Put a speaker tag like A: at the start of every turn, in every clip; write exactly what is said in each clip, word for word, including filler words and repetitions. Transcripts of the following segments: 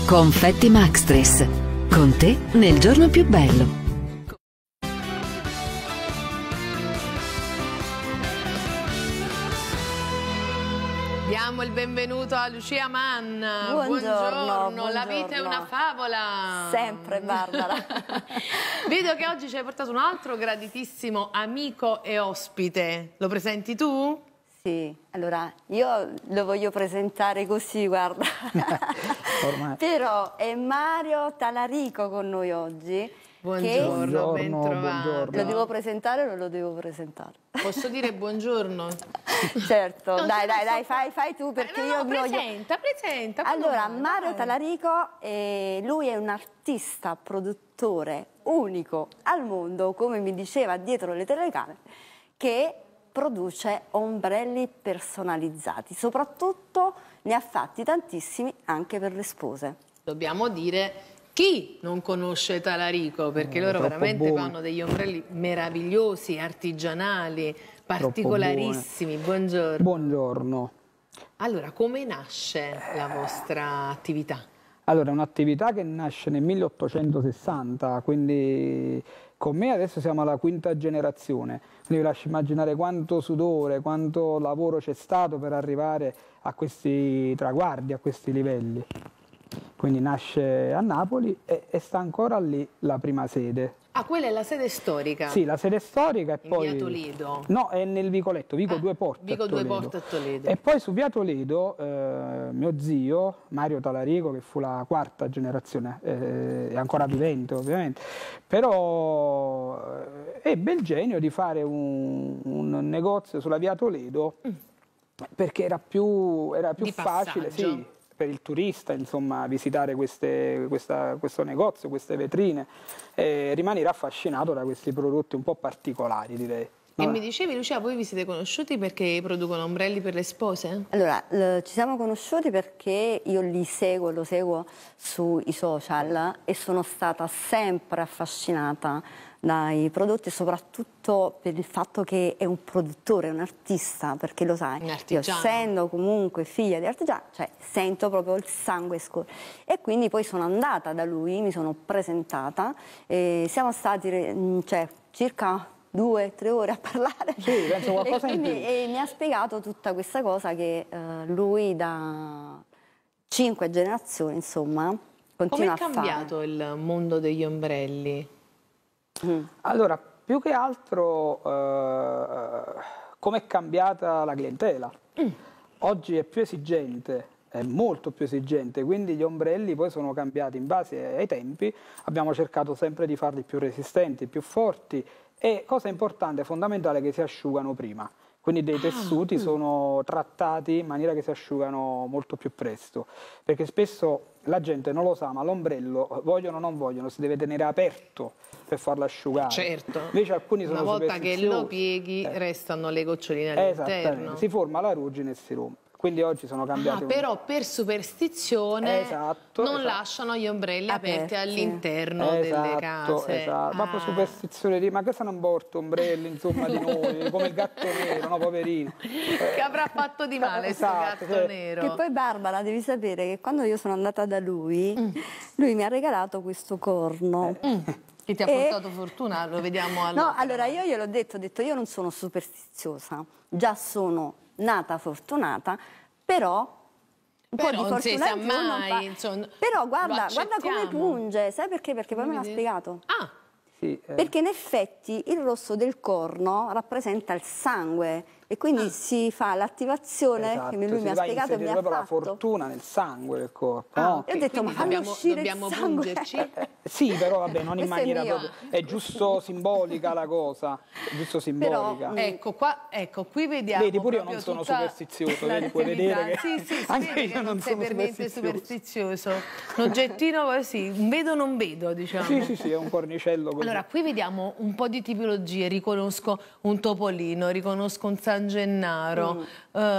A: Confetti Maxtris. Con te nel giorno più bello.
B: Diamo il benvenuto a Lucia Mann.
C: Buongiorno,
B: buongiorno.
C: buongiorno.
B: La vita è una favola.
C: Sempre, Barbara.
B: Vedo che oggi ci hai portato un altro graditissimo amico e ospite. Lo presenti tu?
C: Sì, allora io lo voglio presentare così, guarda. Però è Mario Talarico con noi oggi.
B: Buongiorno, ben trovato.
C: Lo devo presentare o non lo devo presentare?
B: Posso dire buongiorno?
C: Certo,
B: no,
C: dai, dai,
B: so...
C: dai, fai, fai tu perché
B: eh, no,
C: io
B: no,
C: voglio...
B: presenta, presenta.
C: Allora,
B: no,
C: Mario
B: dai.
C: Talarico, eh, lui è un artista, produttore unico al mondo, come mi diceva dietro le telecamere, che produce ombrelli personalizzati, soprattutto ne ha fatti tantissimi anche per le spose.
B: Dobbiamo dire chi non conosce Talarico, perché loro veramente
D: buono.
B: fanno degli ombrelli meravigliosi, artigianali, particolarissimi. Buongiorno.
D: Buongiorno.
B: Allora, come nasce la vostra attività?
D: Allora, è un'attività che nasce nel milleottocentosessanta, quindi con me adesso siamo alla quinta generazione, quindi vi lascio immaginare quanto sudore, quanto lavoro c'è stato per arrivare a questi traguardi, a questi livelli. Quindi nasce a Napoli e, e sta ancora lì la prima sede.
B: Ah, quella è la sede storica?
D: Sì, la sede storica e
B: in
D: poi...
B: via Toledo?
D: No, è nel Vicoletto, Vico
B: ah,
D: Due Porte
B: Vico
D: a
B: Due
D: Toledo.
B: Porte a Toledo.
D: E poi su via Toledo, eh, mio zio, Mario Talarico, che fu la quarta generazione, eh, è ancora vivente ovviamente, però eh, ebbe il genio di fare un, un negozio sulla via Toledo mm. perché era più, era più facile, sì, per il turista, insomma, visitare queste, questa, questo negozio, queste vetrine e rimanere affascinato da questi prodotti un po' particolari, direi.
B: E mi dicevi, Lucia, voi vi siete conosciuti perché producono ombrelli per le spose?
C: Allora, ci siamo conosciuti perché io li seguo, lo seguo sui social e sono stata sempre affascinata dai prodotti, soprattutto per il fatto che è un produttore, un artista, perché lo sai, io essendo comunque figlia di artigiano, cioè sento proprio il sangue scorrere. E quindi poi sono andata da lui, mi sono presentata, e siamo stati cioè, circa due, tre ore a parlare.
D: Sì, penso qualcosa
C: e, quindi,
D: in più.
C: e mi ha spiegato tutta questa cosa che eh, lui da cinque generazioni, insomma, continua a fare.
B: Come è cambiato il mondo degli ombrelli?
D: Mm. Allora, più che altro eh, come è cambiata la clientela. Mm. Oggi è più esigente, è molto più esigente, quindi gli ombrelli poi sono cambiati in base ai tempi, abbiamo cercato sempre di farli più resistenti, più forti e, cosa importante, fondamentale, che si asciugano prima. Quindi dei tessuti ah, sono trattati in maniera che si asciugano molto più presto, perché spesso la gente non lo sa, ma l'ombrello, vogliono o non vogliono, si deve tenere aperto per farlo asciugare.
B: Certo.
D: Invece alcuni sono
B: una volta che lo pieghi
D: eh.
B: restano le goccioline all'interno.
D: Esattamente, si forma la ruggine e si rompe. Quindi oggi sono cambiati.
B: Ah, però per superstizione
D: esatto,
B: non
D: esatto.
B: lasciano gli ombrelli aperti, aperti all'interno
D: esatto,
B: delle case.
D: Esatto, ah. ma per superstizione di ma cosa non porta ombrelli insomma di noi, come il gatto nero, no poverino.
B: Che avrà fatto di male questo
D: esatto,
B: gatto
D: cioè.
B: nero?
C: Che poi Barbara, devi sapere che quando io sono andata da lui, mm. lui mi ha regalato questo corno.
B: Mm. Che ti ha portato e... fortuna, lo vediamo allora.
C: No, allora io gliel'ho detto, ho detto io non sono superstiziosa, già sono nata fortunata, però un
B: però
C: po' di
B: non
C: fortuna
B: si sa
C: in più
B: mai,
C: non fa...
B: insomma,
C: però guarda, guarda come punge, sai perché? Perché poi me l'ha spiegato.
B: Ah.
D: Sì, eh.
C: Perché in effetti il rosso del corno rappresenta il sangue e quindi ah. si fa l'attivazione,
D: esatto,
C: che lui mi ha spiegato e mi ha fatto.
D: la fortuna nel sangue del corpo.
C: Ah,
D: no?
C: Io ho detto, ma fammi
B: dobbiamo,
C: uscire
B: dobbiamo
C: il sangue.
B: pungerci?
D: Eh, sì, però vabbè, non in maniera
C: è
D: proprio... È giusto simbolica la cosa, è giusto simbolica.
B: Però, ecco, qua, ecco, qui vediamo.
D: Vedi, pure io non sono superstizioso, vedi, puoi vedere che...
B: Sì, sì, sì,
D: anche
B: vedi
D: io
B: che
D: non
B: non sei
D: sono
B: per niente superstizioso. Un oggettino così, un vedo non vedo, diciamo.
D: Sì, sì, sì, è un cornicello così.
B: Allora, qui vediamo un po' di tipologie, riconosco un topolino, riconosco un San Gennaro, mm.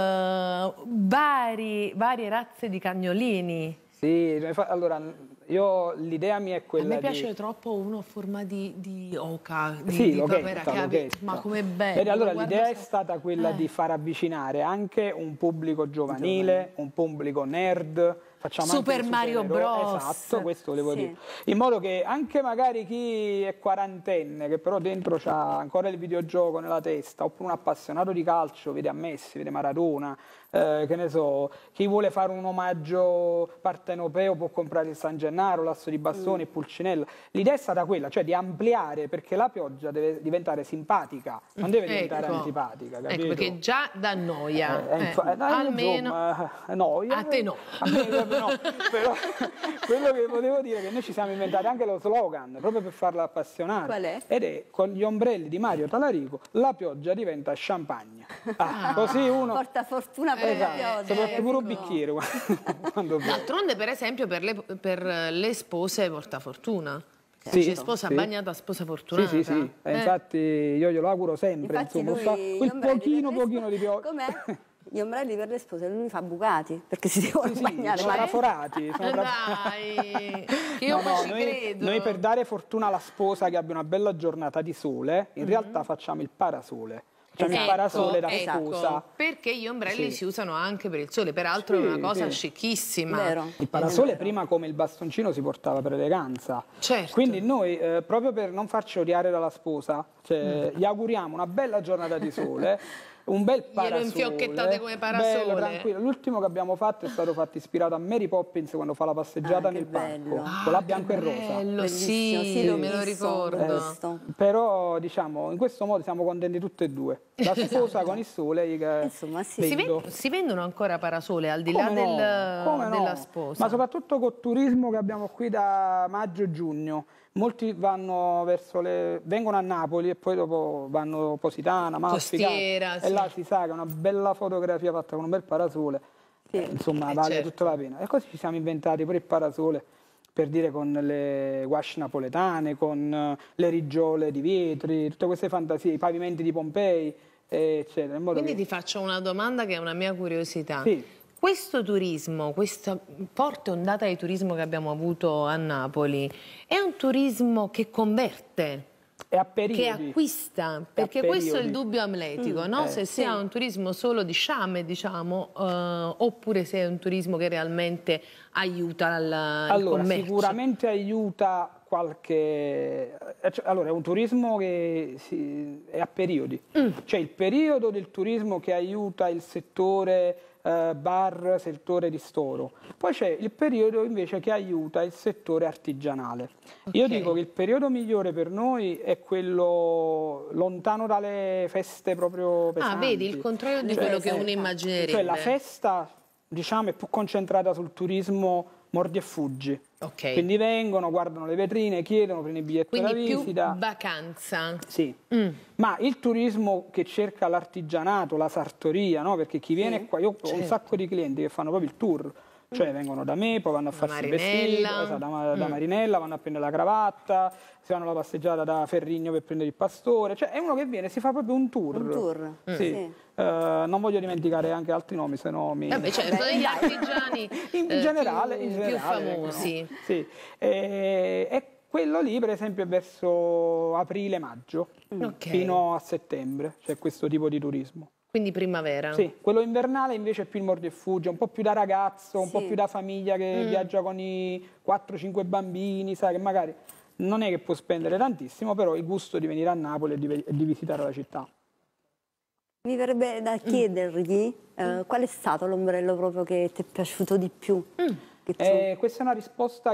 B: uh, vari, varie razze di cagnolini.
D: Sì, allora io l'idea mia è quella di...
B: A me piace di... troppo uno a forma di, di oca, di,
D: sì,
B: di
D: lochetta,
B: papera,
D: lochetta.
B: Ma come bello.
D: Vedi, allora l'idea
B: se...
D: è stata quella eh. di far avvicinare anche un pubblico giovanile, un pubblico nerd, facciamo
B: Super
D: anche il
B: Mario
D: supereroe.
B: Bros.
D: Esatto, questo volevo
C: Sì.
D: dire. In modo che anche magari chi è quarantenne, che però dentro c'ha ancora il videogioco nella testa, oppure un appassionato di calcio, vede a Messi, vede Maradona, eh, che ne so, chi vuole fare un omaggio partenopeo può comprare il San Gennaro, l'asso di bastoni, il Pulcinella. L'idea è stata quella, cioè di ampliare, perché la pioggia deve diventare simpatica, non deve diventare
B: Ecco.
D: antipatica, capito?
B: Ecco, perché già da noia,
D: Eh,
B: eh,
D: infa- dai,
B: almeno
D: insomma, eh, noia.
B: a te no.
D: A me proprio no. Però quello che volevo dire è che noi ci siamo inventati anche lo slogan proprio per farla appassionare.
C: Qual è?
D: Ed è con gli ombrelli di Mario Talarico: la pioggia diventa champagne. Ah, così uno
C: Porta fortuna per
D: esatto,
C: la pioggia.
D: soprattutto pure un
C: ecco.
D: bicchiere quando piove.
B: D'altronde, per esempio, per le, per le spose porta fortuna.
D: Sì,
B: C'è sposa
D: sì.
B: bagnata, sposa
D: Sì,
B: fortunata.
D: sì, sì. E
B: Eh.
D: infatti io glielo auguro sempre,
C: Infatti
D: insomma,
C: lui,
D: fa
C: gli
D: quel
C: ombrelli
D: pochino
C: per le
D: pochino di pioggia.
C: Com'è? Gli ombrelli per le spose, lui fa bucati, perché si devono
D: Sì, sì,
C: bagnare.
D: sono
C: ma-
D: traforati. Sono tra-
B: Dai, che io
D: No,
B: poi
D: no,
B: ci
D: noi,
B: credo.
D: noi per dare fortuna alla sposa che abbia una bella giornata di sole, in realtà facciamo il parasole. Facciamo il
C: Esatto,
D: parasole da
B: ecco,
D: sposa.
B: perché gli ombrelli
D: Sì.
B: si usano anche per il sole, peraltro
D: Sì,
B: è una cosa
D: sì.
B: scicchissima.
C: Vero.
D: Il parasole prima come il bastoncino si portava per eleganza.
B: Certo.
D: Quindi noi, eh, proprio per non farci odiare dalla sposa, cioè,
B: Mm.
D: gli auguriamo una bella giornata di sole, un bel parasole.
B: infiochettate come parasole.
D: Bello, tranquillo. L'ultimo che abbiamo fatto è stato fatto ispirato a Mary Poppins quando fa la passeggiata
C: Ah, che
D: nel
C: bello.
D: parco, con la bianco e rosa.
B: Bello,
C: Bellissimo,
B: sì,
C: sì, l'ho
B: me lo
C: visto,
B: ricordo.
C: l'ho visto.
D: Però diciamo in questo modo siamo contenti tutte e due. La sposa con il sole io che
C: Insomma, sì.
B: Si,
D: vendo.
B: ven- si vendono ancora parasole al di
D: Come
B: là
D: no,
B: del-
D: come no.
B: della sposa?
D: Ma soprattutto col turismo che abbiamo qui da maggio-giugno. Molti vanno verso le... vengono a Napoli e poi dopo vanno a Positana, Amalfi,
B: Costiera,
D: Capri.
B: sì.
D: E là si sa che è una bella fotografia fatta con un bel parasole.
C: Sì.
D: Eh, insomma,
B: Eh,
D: vale
B: certo.
D: tutta la pena. E così ci siamo inventati pure il parasole, per dire, con le gouache napoletane, con eh, le riggiole di vetri, tutte queste fantasie, i pavimenti di Pompei, eh, eccetera. In modo
B: Quindi
D: che...
B: ti faccio una domanda che è una mia curiosità.
D: Sì.
B: Questo turismo, questa forte ondata di turismo che abbiamo avuto a Napoli, è un turismo che converte,
D: è a
B: che
D: periodi.
B: acquista? Perché questo è il
D: periodi.
B: dubbio amletico, no?
D: eh,
B: Se sia un turismo solo di sciame, diciamo, eh, oppure se è un turismo che realmente aiuta al, il
D: Allora,
B: commercio.
D: sicuramente aiuta qualche... eh, cioè, allora, è un turismo che si- è a periodi.
B: Mm.
D: C'è il periodo del turismo che aiuta il settore eh, bar, settore ristoro. Poi c'è il periodo invece che aiuta il settore artigianale. Io
B: Ok.
D: dico che il periodo migliore per noi è quello lontano dalle feste proprio pesanti.
B: Ah, vedi, il contrario di
C: Cioè,
B: quello che
C: sì.
B: uno immaginerebbe.
D: Cioè la festa, diciamo, è più concentrata sul turismo mordi e fuggi.
B: Ok.
D: Quindi vengono, guardano le vetrine, chiedono, prendono il biglietto
B: Quindi
D: della
B: più
D: visita.
B: vacanza.
D: Sì.
B: Mm.
D: Ma il turismo che cerca l'artigianato, la sartoria, no? Perché chi viene qua, io ho un
B: certo.
D: sacco di clienti che fanno proprio il tour, cioè vengono da me, poi vanno a farsi il vestito,
B: Marinella.
D: esatto, da, ma- da
B: Mm.
D: Marinella, vanno a prendere la cravatta, si fanno la passeggiata da Ferrigno per prendere il pastore, cioè è uno che viene, si fa proprio un tour.
C: Un tour,
D: Sì.
C: sì.
D: Eh, non voglio dimenticare anche altri nomi, se no mi...
B: Vabbè, certo,
C: Vabbè,
B: gli
C: dai.
B: artigiani
D: in
B: eh,
D: generale,
B: più,
D: in
B: più
D: generale,
B: famosi.
D: ecco. Sì. E, e quello lì per esempio è verso aprile-maggio
B: Ok.
D: fino a settembre, c'è questo tipo di turismo.
B: Quindi primavera.
D: Sì, quello invernale invece è più il mordi e fuggi, un po' più da ragazzo, un po'
C: Sì.
D: più da famiglia che
B: Mm.
D: viaggia con i quattro cinque bambini, sai, che magari non è che può spendere tantissimo, però il gusto di venire a Napoli e di, e di visitare la città.
C: Mi verrebbe
B: Mm.
C: da chiedergli eh, qual è stato l'ombrello proprio che ti è piaciuto di più.
B: Mm.
C: Che tu-
D: Eh, questa è una risposta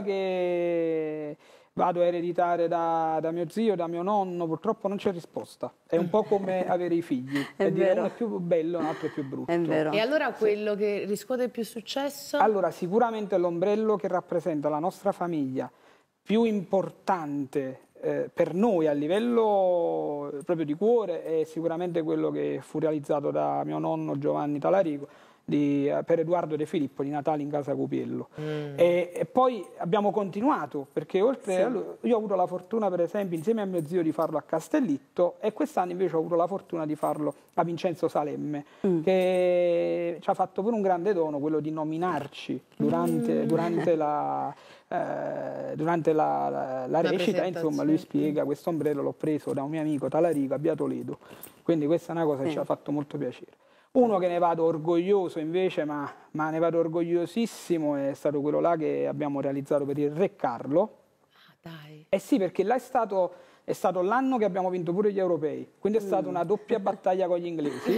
D: che vado a ereditare da, da mio zio, da mio nonno, purtroppo non c'è risposta. È un po' come avere i figli,
C: È
D: per dire,
C: vero.
D: uno è più bello, un altro è più brutto.
C: È vero.
B: E allora quello che riscuote più successo?
D: Allora, sicuramente l'ombrello che rappresenta la nostra famiglia più importante eh, per noi a livello eh, proprio di cuore è sicuramente quello che fu realizzato da mio nonno Giovanni Talarico di, eh, per Edoardo De Filippo di Natale in casa Cupiello.
B: Mm.
D: E, e poi abbiamo continuato perché oltre
C: Sì.
D: a lui- io ho avuto la fortuna per esempio insieme a mio zio di farlo a Castellitto e quest'anno invece ho avuto la fortuna di farlo a Vincenzo Salemme
C: Mm.
D: che ci ha fatto pure un grande dono, quello di nominarci durante,
B: Mm.
D: durante la eh, durante la, la- la recita, insomma lui
B: presentazione.
D: spiega questo ombrello l'ho preso da un mio amico Talarico a Via Toledo, quindi questa è una cosa che
C: Sì.
D: ci ha fatto molto piacere. Uno che ne vado orgoglioso invece, ma, ma ne vado orgogliosissimo, è stato quello là che abbiamo realizzato per il Re Carlo.
B: Ah, dai.
D: Eh sì, perché là è stato, è stato l'anno che abbiamo vinto pure gli europei, quindi è stata una doppia battaglia con gli inglesi,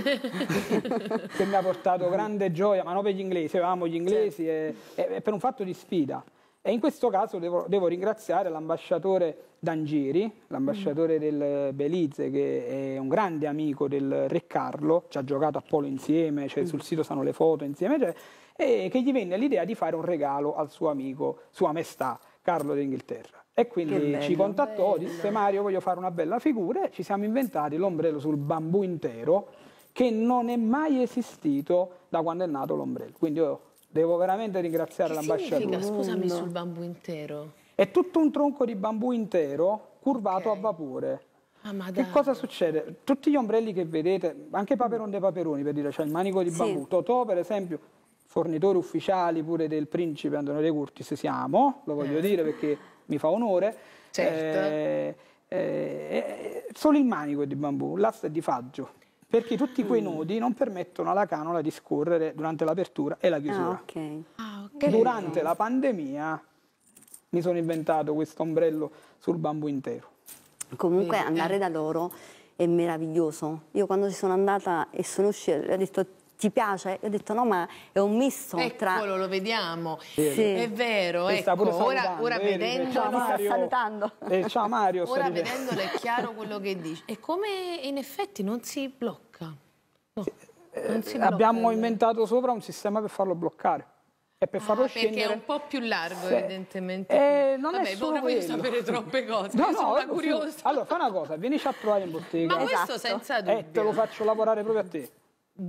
D: che mi ha portato grande gioia, ma non per gli inglesi, avevamo gli inglesi, certo. e, e per un fatto di sfida. E in questo caso devo, devo ringraziare l'ambasciatore D'Angiri, l'ambasciatore mm. del Belize, che è un grande amico del Re Carlo, ci ha giocato a polo insieme, cioè mm. sul sito stanno le foto insieme, cioè, e che gli venne l'idea di fare un regalo al suo amico, Sua Maestà, Carlo d'Inghilterra. E quindi bello, ci contattò, bello. disse Mario voglio fare una bella figura, e ci siamo inventati l'ombrello sul bambù intero, che non è mai esistito da quando è nato l'ombrello. Quindi io devo veramente ringraziare l'ambasciatore.
B: Scusami, sul bambù intero?
D: È tutto un tronco di bambù intero curvato okay. a vapore.
B: Ah, ma
D: che cosa succede? Tutti gli ombrelli che vedete, anche Paperon dei Paperoni, per dire, c'è il manico di bambù. Sì. Totò, per esempio, fornitori ufficiali pure del principe Antonio De Curtis siamo, lo voglio eh. dire perché mi fa onore.
B: Certo.
D: Eh, eh, solo il manico è di bambù, l'asso è di faggio. Perché tutti quei nodi non permettono alla canola di scorrere durante l'apertura e la chiusura.
C: Ah, okay.
B: Ah, okay.
D: Durante la pandemia mi sono inventato questo ombrello sul bambù intero.
C: Comunque andare da loro è meraviglioso. Io quando ci sono andata e sono uscita, ho detto ti piace? E ho detto no, ma è un misto tra...
B: Eccolo, lo vediamo.
C: Sì.
B: È vero,
D: e
B: ecco, ora, ora vedendolo...
C: Ciao Mario. Sta salutando.
D: Eh, ciao Mario.
B: Ora vedendolo è chiaro quello che dice. E come in effetti non si blocca. No,
D: eh,
B: non si blocca
D: abbiamo
B: il...
D: inventato sopra un sistema per farlo bloccare. E per farlo
B: ah,
D: scendere...
B: perché è un po' più largo,
D: se...
B: evidentemente.
D: Eh, non
B: Vabbè,
D: è solo
B: ora voglio
D: quello.
B: sapere troppe cose.
D: No,
B: Io
D: no,
B: sono
D: no,
B: curiosa.
D: Allora, fai una cosa, vienici a trovare in bottega.
B: Ma questo
C: esatto.
B: senza dubbio.
D: E te lo faccio lavorare proprio a te.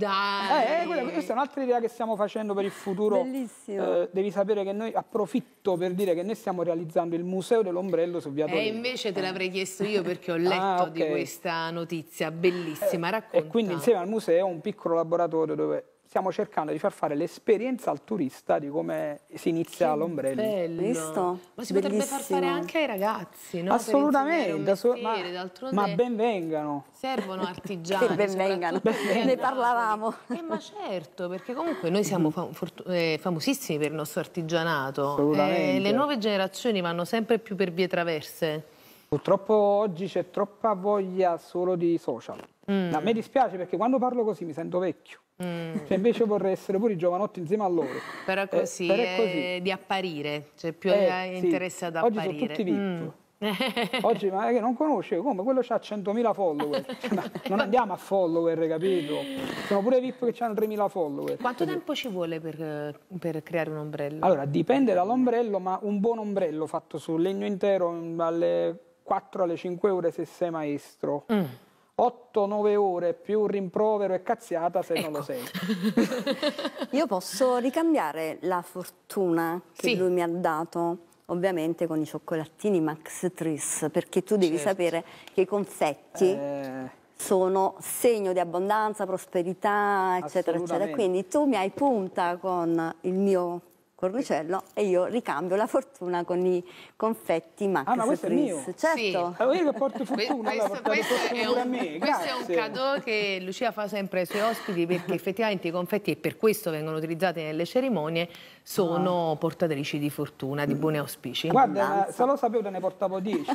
B: Dai.
D: Eh, quella, questa è un'altra idea che stiamo facendo per il futuro.
C: Bellissimo.
D: Eh, devi sapere che noi, approfitto per dire che noi stiamo realizzando il museo dell'ombrello su Via Torino.
B: E invece te l'avrei chiesto io perché ho letto
D: ah, okay.
B: di questa notizia bellissima,
D: eh,
B: racconta.
D: E quindi insieme al museo un piccolo laboratorio dove stiamo cercando di far fare l'esperienza al turista di come si inizia l'ombrello.
B: Bello.
C: Visto?
B: Ma si potrebbe
C: Bellissimo.
B: far fare anche ai ragazzi, no?
D: Assolutamente,
B: mestiere,
D: ma, ma ben vengano.
B: Servono artigiani.
C: Che ben vengano, ne parlavamo.
B: Eh, ma certo, perché comunque noi siamo fam eh, famosissimi per il nostro artigianato.
D: Assolutamente.
B: Eh, le nuove generazioni vanno sempre più per vie traverse.
D: Purtroppo oggi c'è troppa voglia solo di social. Mm. A me dispiace perché quando parlo così mi sento vecchio. Mm. Cioè invece vorrei essere pure i giovanotti insieme a loro.
B: Però è così,
D: eh, però
B: è
D: è così.
B: Di apparire, cioè più
D: eh,
B: interesse ad
D: sì. Oggi
B: apparire.
D: sono tutti V I P. Mm. Oggi ma che non conosce come quello ha centomila follower. Non andiamo a follower, capito? Sono pure V I P che hanno tremila follower.
B: Quanto così. tempo ci vuole per, per creare un ombrello?
D: Allora dipende dall'ombrello, ma un buon ombrello fatto su legno intero dalle quattro alle cinque ore se sei maestro. Mm. otto nove ore più rimprovero e cazziata se ecco. non lo sei.
C: Io posso ricambiare la fortuna che sì. lui mi ha dato, ovviamente con i cioccolatini Max Tris, perché tu devi certo. sapere che i confetti eh... sono segno di abbondanza, prosperità, eccetera, eccetera. Quindi tu mi hai punta con il mio cornicello e io ricambio la fortuna con i confetti Max
D: Ah, ma questo
C: Tris.
D: è mio?
C: Certo.
B: Sì.
D: Allora io che porto fortuna,
B: questo, questo, è un,
D: a me.
B: questo è un cadeau che Lucia fa sempre ai suoi ospiti perché effettivamente i confetti, e per questo vengono utilizzati nelle cerimonie, sono ah. portatrici di fortuna, di buoni auspici.
D: Guarda, se lo sapevo te ne portavo dieci.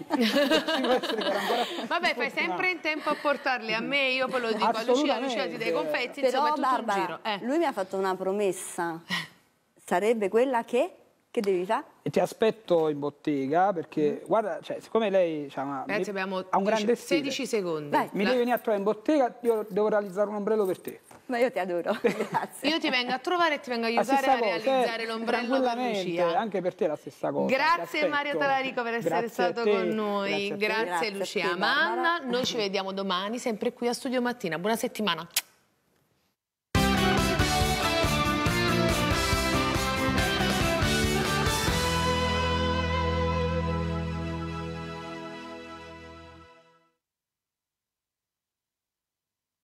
B: Vabbè, fai sempre in tempo a portarli a me, io poi lo dico a Lucia, Lucia ti dai i confetti,
C: però,
B: insomma è tutto
C: Barbara,
B: un giro. Eh.
C: lui mi ha fatto una promessa. Sarebbe quella che, che devi fare?
D: E ti aspetto in bottega perché, mm. guarda, cioè, siccome lei cioè,
B: Ragazzi, abbiamo
D: ha un grande stile,
B: sedici secondi.
C: Dai.
D: Mi
B: La...
D: devi venire a trovare in bottega, io devo realizzare un ombrello per te.
C: Ma io ti adoro, grazie.
B: Io ti vengo a trovare e ti vengo a aiutare a realizzare eh, l'ombrello per Lucia.
D: Anche per te è la stessa cosa.
B: Grazie Mario Talarico per essere
D: Grazie
B: stato con noi.
D: Grazie,
B: Grazie,
C: Grazie
B: Lucia
C: te,
B: Manna. Noi ci vediamo domani sempre qui a Studio Mattina. Buona settimana.